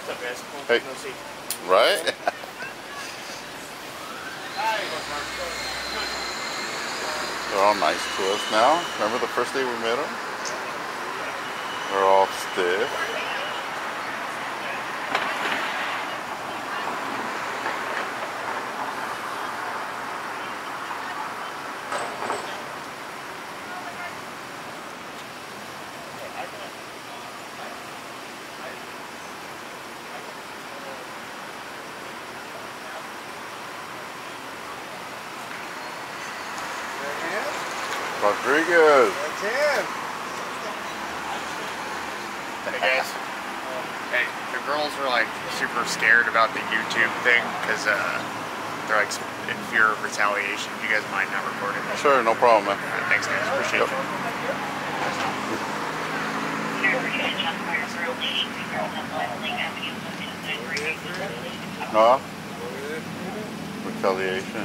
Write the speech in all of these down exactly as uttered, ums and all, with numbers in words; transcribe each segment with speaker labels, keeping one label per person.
Speaker 1: What's up, guys?
Speaker 2: Hey.
Speaker 1: No see.
Speaker 2: Right? They're all nice to us now. Remember the first day we met them? They're all stiff. Rodriguez.
Speaker 3: That's him.
Speaker 1: Hey guys. Hey, the girls were like super scared about the YouTube thing because uh, they're like in fear of retaliation. Do you guys mind not recording this?
Speaker 2: Sure, no problem, man.
Speaker 1: Alright, thanks guys, appreciate it.
Speaker 2: No? Retaliation.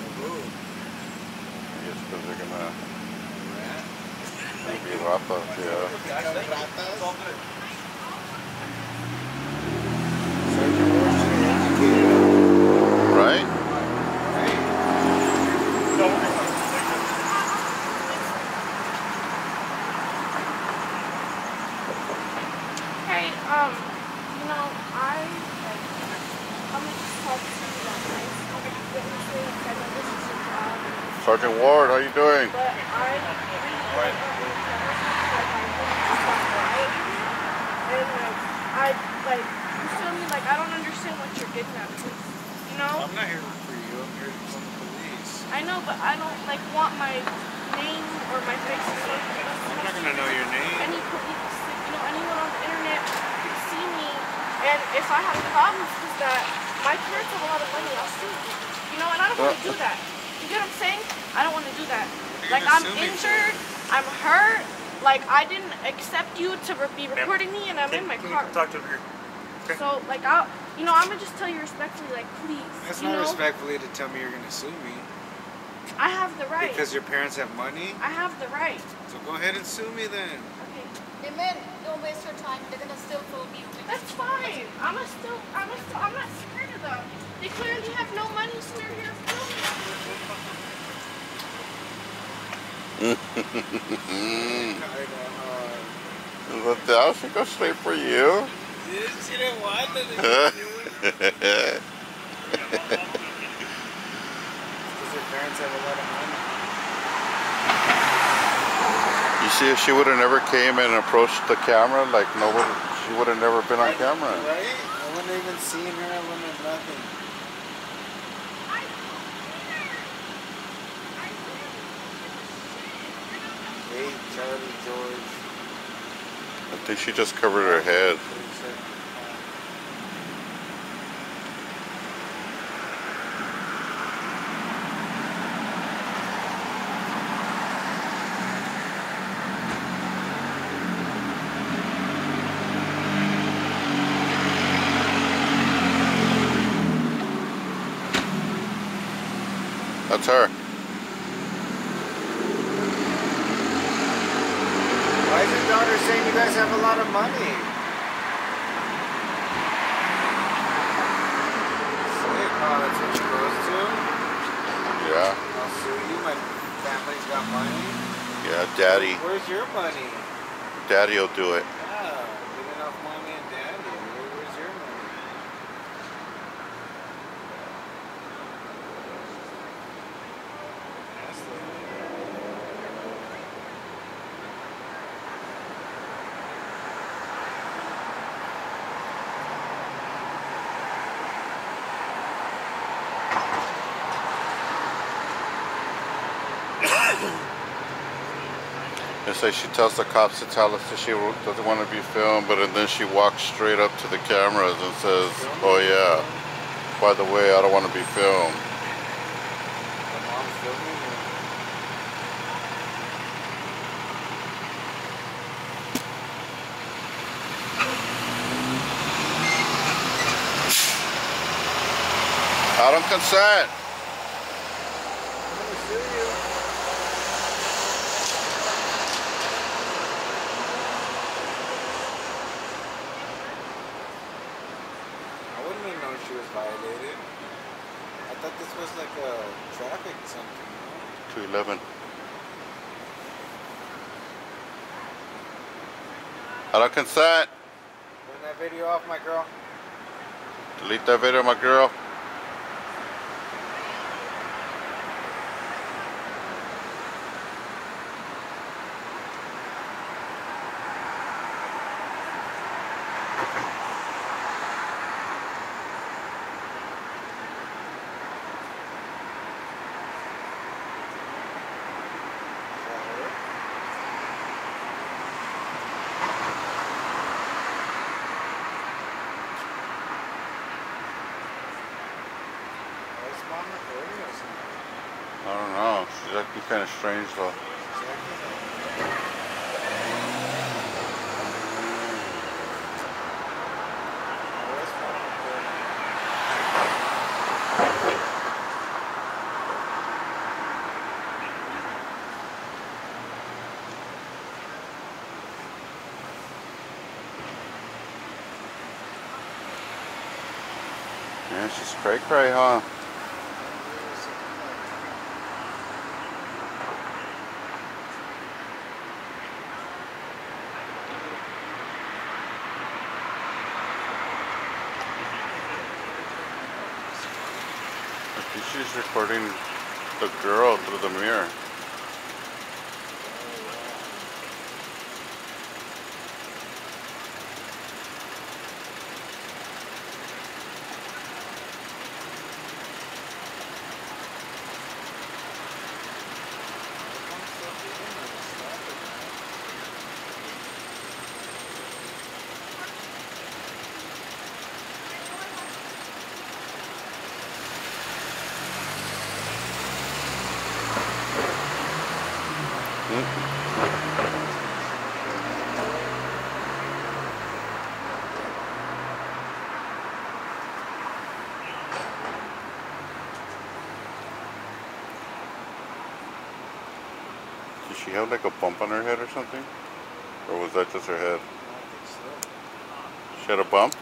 Speaker 2: I guess because they're gonna be ratas, yeah. Right?
Speaker 4: Hey, um, you know, I, like, I'm gonna just talk to you that nice. I'm gonna get into it, I know this is your job.
Speaker 2: Sergeant Ward, how you doing?
Speaker 4: But I really like, and, like, I, like, you feel me? Like, I don't understand what you're getting at, you know?
Speaker 3: I'm not here for you. I'm here from the police.
Speaker 4: I know, but I don't, like, want my name or my face to be.
Speaker 3: I'm not gonna know your name.
Speaker 4: Any police, you know, anyone on the internet could see me, and if I have problems with that, my parents have a lot of money, I'll sue you. You know, and I don't want to do that. You get what I'm saying? I don't want to do that. Like, I'm injured, I'm hurt, like, I didn't accept you to re be recording me, and I'm
Speaker 1: Can,
Speaker 4: in my
Speaker 1: can
Speaker 4: car.
Speaker 1: you talk to them here? Okay.
Speaker 4: So, like, I'll, you know, I'm gonna just tell you respectfully, like, please.
Speaker 3: That's
Speaker 4: you
Speaker 3: not
Speaker 4: know?
Speaker 3: respectfully to tell me you're gonna sue me.
Speaker 4: I have the right.
Speaker 3: Because your parents have money?
Speaker 4: I have the right.
Speaker 3: So go ahead and sue me then.
Speaker 4: Okay.
Speaker 5: Hey man, don't waste your time. They're gonna still film you.
Speaker 4: That's fine. I'm a still, I'm a still, I'm not scared of them. They clearly have no money, so they're here filming.
Speaker 2: Well, that should go straight for you.
Speaker 3: She didn't want it. Because your parents have a lot of money.
Speaker 2: You see, if she would have never came and approached the camera, like nobody, she would have never been on camera.
Speaker 3: Right? I wouldn't have even seen her. I wouldn't have nothing. Hey, Charlie, George.
Speaker 2: I think she just covered her head. That's her.
Speaker 3: Why is your daughter saying you guys have a lot of money? Sick. Oh, that's what she goes to?
Speaker 2: Yeah.
Speaker 3: I'll sue you. My family's got money.
Speaker 2: Yeah, daddy.
Speaker 3: Where's your money?
Speaker 2: Daddy'll do it.
Speaker 3: Yeah, living off mommy and daddy. Where, where's your money? That's the
Speaker 2: It's like she tells the cops to tell us that she doesn't want to be filmed, but and then she walks straight up to the cameras and says, "Oh yeah, by the way, I don't want to be filmed."
Speaker 3: The mom's filming you.
Speaker 2: I don't consent.
Speaker 3: I'm gonna sue you. she was violated. I thought this was like a traffic something, you know?
Speaker 2: two eleven. Out of consent.
Speaker 3: Turn that video off, my girl.
Speaker 2: Delete that video, my girl. I don't know. She's acting kind of strange though. Yeah, she's cray cray, huh? I think she's recording the girl through the mirror. Did she have like a bump on her head or something? Or was that just her head? She had a bump?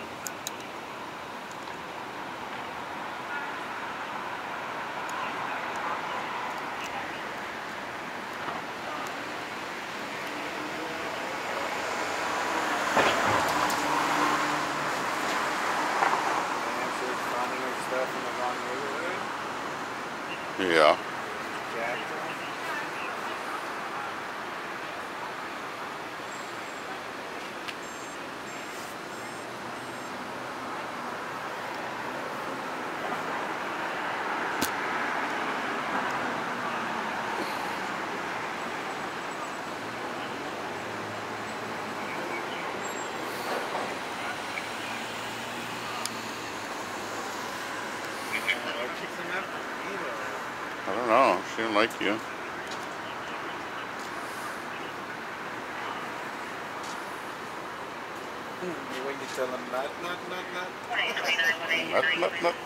Speaker 2: Yeah. I don't know. She didn't like you.
Speaker 3: When you tell them nut, nut, nut,
Speaker 2: Nut,
Speaker 3: nut.
Speaker 2: nut, nut.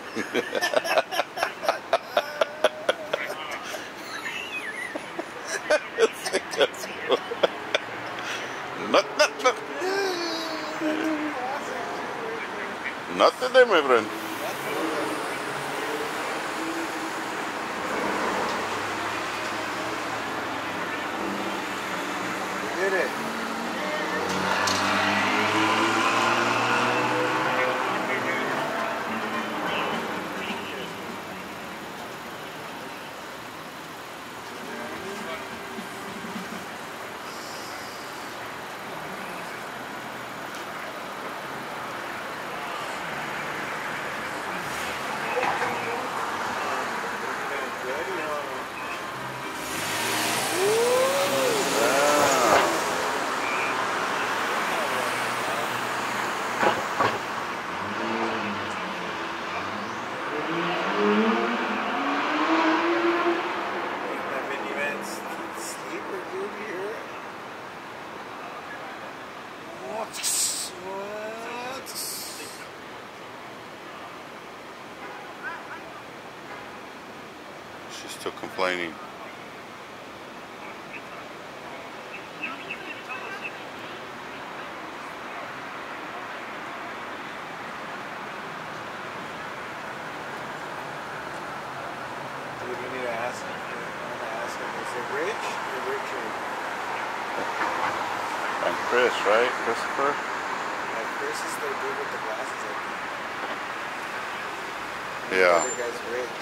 Speaker 2: Nut, nut, nut. Nothing there, my friend.
Speaker 3: Did it.
Speaker 2: She's still complaining.
Speaker 3: glasses. I'm gonna ask him, is it Rich or Richard?
Speaker 2: And Chris, right? Christopher?
Speaker 3: Like Chris is the dude with the glasses, I think. And
Speaker 2: Yeah.
Speaker 3: The other guy's Rich.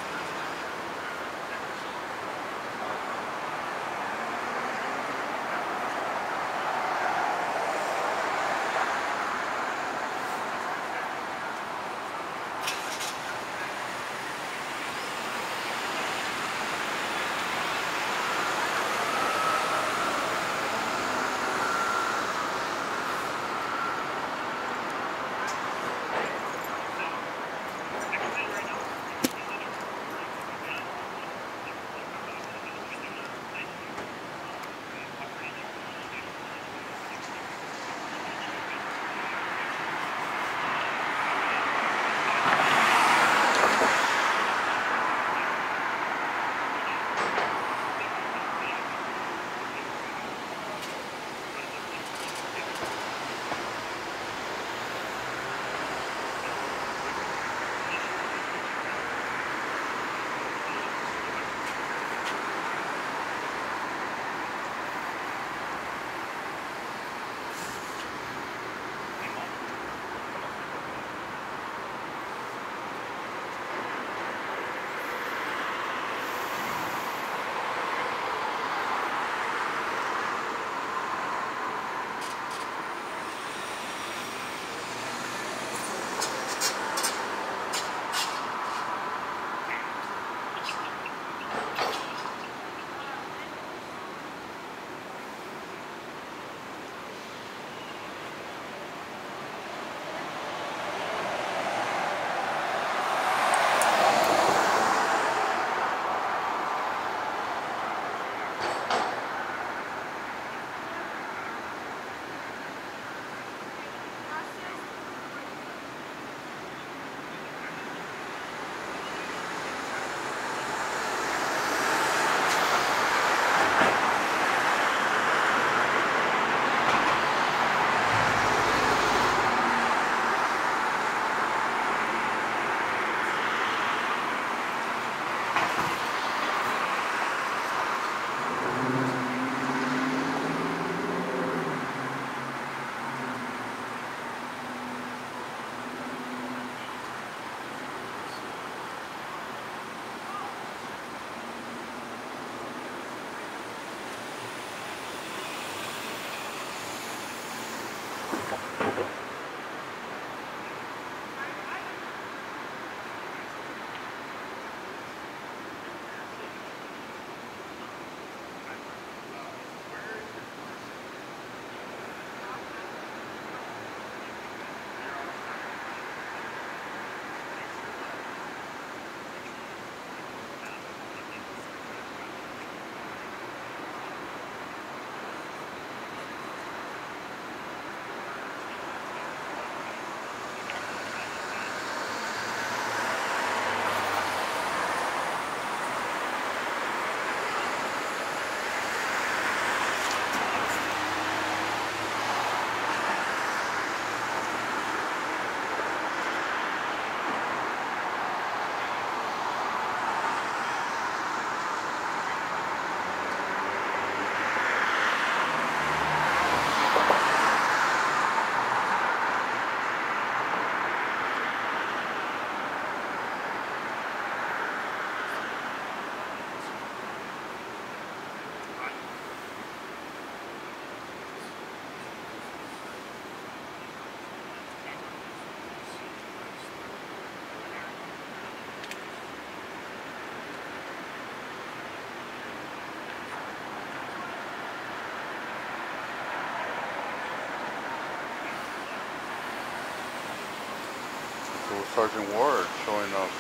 Speaker 2: Sergeant Ward showing up.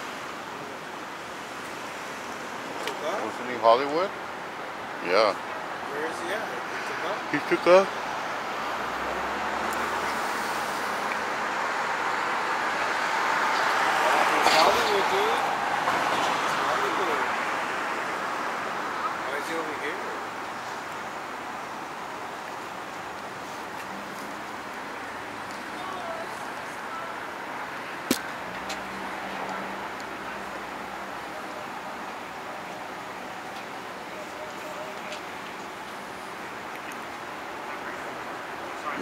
Speaker 3: Took off?
Speaker 2: Wasn't he Hollywood? Yeah.
Speaker 3: Where is he at? He took off?
Speaker 2: He took off?
Speaker 3: Yeah, he's Hollywood, dude. He's Hollywood. Why is he over here?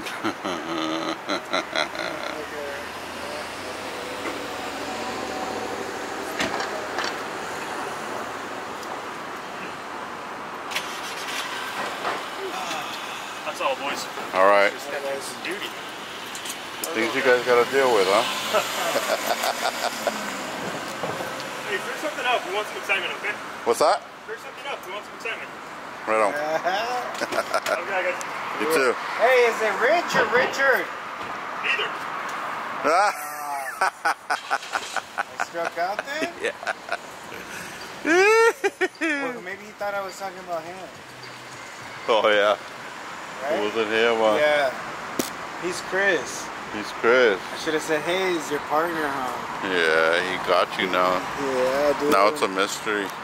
Speaker 6: That's all, boys.
Speaker 2: All right.
Speaker 6: Just got to do some duty.
Speaker 2: Things you guys got to deal with, huh?
Speaker 6: Hey, stir something up. We want some excitement, okay?
Speaker 2: What's that?
Speaker 6: Stir something up. We want some excitement.
Speaker 2: Right on.
Speaker 6: Okay, guys.
Speaker 2: You too.
Speaker 3: Hey, is it Rich or Richard?
Speaker 6: Neither.
Speaker 3: I struck out then?
Speaker 2: Yeah.
Speaker 3: Well, maybe he thought I was talking about him.
Speaker 2: Oh yeah.
Speaker 3: Right?
Speaker 2: It wasn't him. Uh,
Speaker 3: Yeah. He's Chris.
Speaker 2: He's Chris.
Speaker 3: I should have said, hey, he's your partner, huh?
Speaker 2: Yeah, he got you now.
Speaker 3: Yeah, dude.
Speaker 2: Now it's a mystery.